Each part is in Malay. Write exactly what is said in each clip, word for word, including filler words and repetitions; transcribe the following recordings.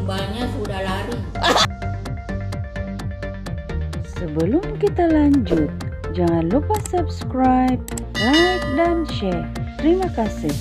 Iqbalnya sudah lari. Sebelum kita lanjut, jangan lupa subscribe, like, dan share. Terima kasih.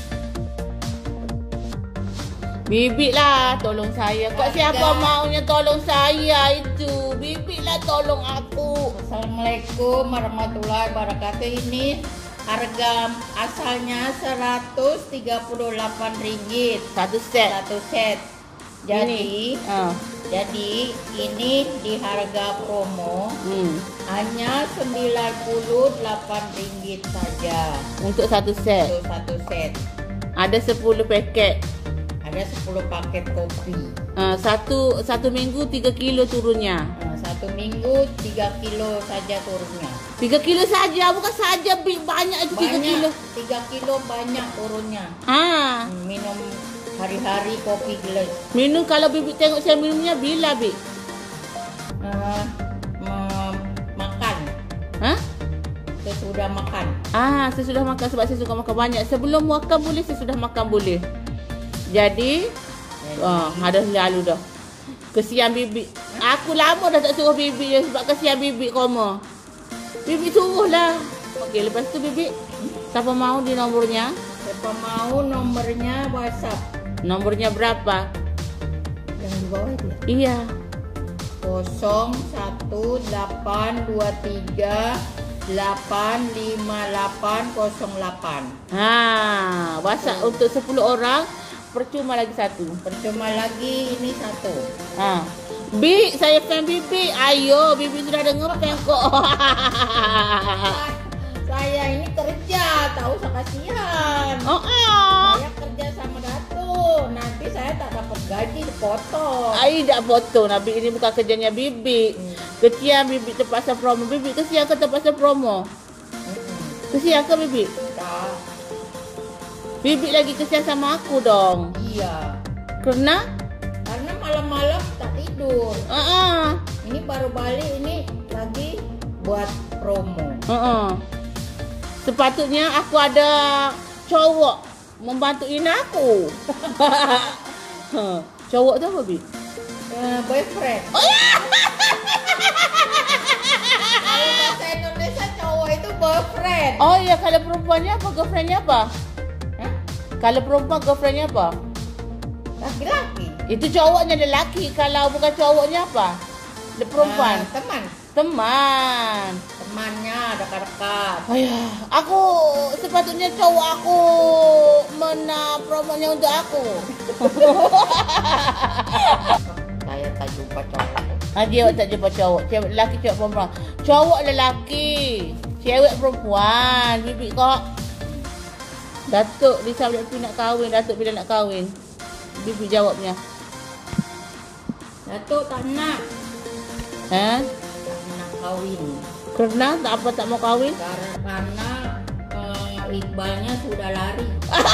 Bibik lah tolong saya. Kok siapa maunya tolong saya itu? Bibik lah tolong aku. Assalamualaikum warahmatullahi wabarakatuh. Ini harga asalnya seratus tiga puluh delapan ringgit Satu set. satu set. Jadi, Ini, ah. jadi ini di harga promo hmm. hanya sembilan puluh delapan ringgit saja Untuk satu set. untuk satu set. Ada sepuluh paket. Ada sepuluh paket kopi. Uh, satu satu minggu tiga kilo turunnya. Nah, satu minggu tiga kilo saja turunnya. Tiga kilo saja, bukan saja Bik, banyak itu tiga kilo. tiga kilo banyak turunnya. Ah, Hmm, Minum hari-hari kopi gelas. minum kalau Bibik tengok saya minumnya bila Bik? Uh, me- makan Hah? sesudah makan. Ah, saya sudah makan sebab saya suka makan banyak. Sebelum makan boleh, saya sudah makan boleh. Jadi, oh, ada lalu dah. Kesian Bibik. Aku lama dah tak suruh Bibik je sebab kesian Bibik koma. Bibik suruh lah. Okey, lepas tu Bibik, siapa mau di nomornya? Siapa mau nomornya WhatsApp Nomornya berapa? yang di bawah itu ya? Iya. nol satu delapan dua tiga delapan lima delapan nol delapan. Ha, WhatsApp untuk sepuluh orang, percuma lagi satu. Percuma lagi ini satu. Ha. Bik, saya fan Bibik. Ayo, Bibik sudah dengar fan kok. Saya ini kerja, tahu saya kasihan. Oh, oh. Saya kerja sama Datuk. Nanti saya tak dapat gaji dipotong. Ai tak foto Nabi, ini bukan kerjanya Bibik. Hmm. Kesian Bibik terpaksa promo. Bibik kesian ke terpaksa promo? Mm-mm. Kesian ke Bibik? Tak. Bibik lagi kesian sama aku dong. Iya. Karena Karena malam-malam tak tidur. ah uh-uh. Ini baru balik, ini lagi buat promo. uh-uh. Sepatutnya aku ada cowok membantuin aku. Cowok tu apa, Bik? Uh, boyfriend. Oh ya. Kalau bahasa Indonesia cowok itu boyfriend. Oh ya, kalau perempuannya apa? Girlfriendnya apa? Hah? Kalau perempuan girlfriendnya apa? Laki-laki. Itu cowoknya lelaki. Kalau bukan cowoknya apa? The perempuan. Ah, teman. Teman. Temannya dekat-dekat. Ayah, aku sepatutnya cowok aku mena promonya untuk aku. Saya tak jumpa cowok. Ah, dia tak jumpa cowok. Cewek lelaki, cewek perempuan. Cowok lelaki, cewek perempuan. Bibik kok. Datuk risau Datuk nak kahwin. Datuk bila nak kahwin? Bibik jawabnya. Datuk tak nak. Ha? Tak nak kahwin. Kerana tak apa tak mau kahwin? Karena uh, Iqbalnya sudah lari.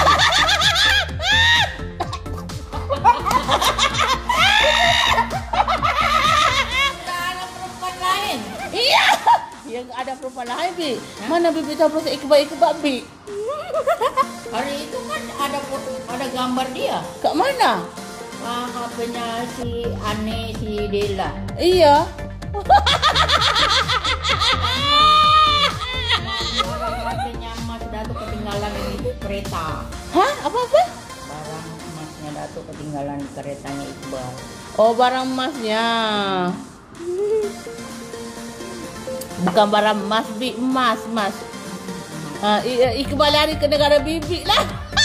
Tak ada perempuan lain. Iya. Yang ada perempuan lain, Bi. Mana Bibi tahu proses Iqbal-Iqbal, Bi? Hari itu kan ada ada gambar dia. Kat mana? Ah, H P-nya si Ane, si Dela. Iya. H P-nya Mas Datuk ketinggalan di kereta. Hah? Apa-apa? Barang emasnya Datuk ketinggalan di keretanya Iqbal. Oh, barang emasnya. Bukan barang emas, Bi. Emas, emas. Ha, I- Iqbal lari ke negara Bibi lah.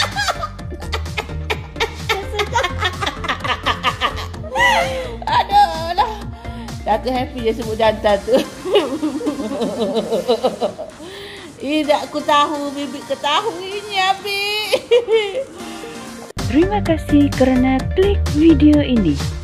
Aduh lah. Datuk happy je sebut jantan tu. Tidak aku tahu, Bibi ketahuinya, Bi. Terima kasih kerana klik video ini.